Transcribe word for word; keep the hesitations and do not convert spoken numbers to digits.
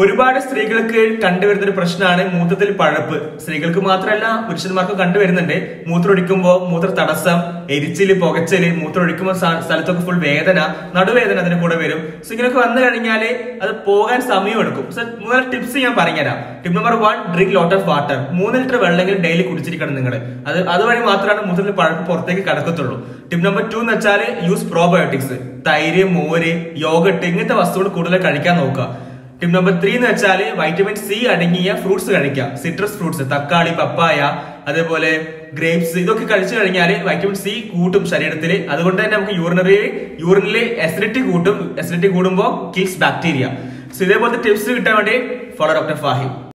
ഒരുപാട് സ്ത്രീകൾക്ക് കണ്ടുവരുന്ന ഒരു പ്രശ്നമാണ് മൂത്രത്തിൽ പഴപ്പ്. സ്ത്രീകൾക്ക് മാത്രമല്ല പുരുഷന്മാർക്കും കണ്ടുവരുന്നുണ്ട്. മൂത്രമൊഴിക്കുമ്പോൾ മൂത്ര തടസ്സം, എരിച്ചില്, പുകച്ചില്, മൂത്രമൊഴിക്കുമ്പോൾ സ്ഥലത്തൊക്കെ ഫുൾ വേദന, നടുവേദന അതിന് കൂടെ വരും. സോ ഇങ്ങനെയൊക്കെ വന്നു കഴിഞ്ഞാല് അത് പോകാൻ സമയം എടുക്കും. സോ മൂന്ന് ടിപ്സ് ഞാൻ പറഞ്ഞുതരാം. Tip number one, drink lot of water. മൂന്ന് ലിറ്റർ വെള്ളമെങ്കിലും ഡെയിലി കുടിച്ചിരിക്കണം നിങ്ങൾ. അത് അതുവഴി മാത്രമാണ് മൂത്രത്തിൽ പഴപ്പ് പുറത്തേക്ക് കടക്കത്തുള്ളൂ. ടിപ്പ് നമ്പർ ടു എന്ന് വെച്ചാൽ യൂസ് പ്രോബയോട്ടിക്സ്. തൈര്, മോര്, യോഗട്ട് ഇങ്ങനത്തെ വസ്തുക്കൾ കൂടുതൽ കഴിക്കാൻ നോക്കുക. ടിപ്പ് നമ്പർ ത്രീ എന്ന് വെച്ചാൽ വൈറ്റമിൻ സി അടങ്ങിയ ഫ്രൂട്ട്സ് കഴിക്കുക. സിട്രസ് ഫ്രൂട്ട്സ്, തക്കാളി, പപ്പായ, അതേപോലെ ഗ്രേപ്സ്, ഇതൊക്കെ കഴിച്ചു കഴിഞ്ഞാൽ വൈറ്റമിൻ സി കൂട്ടും ശരീരത്തിൽ. അതുകൊണ്ട് തന്നെ നമുക്ക് യൂറിനറി യൂറിനില് അസിഡിറ്റി കൂട്ടും. അസിഡിറ്റി കൂടുമ്പോൾ കിൽസ് ബാക്ടീരിയ. സോ ഇതേപോലത്തെ ടിപ്സ് കിട്ടാൻ വേണ്ടി ഫോളോ ഡോക്ടർ ഫാഹിം.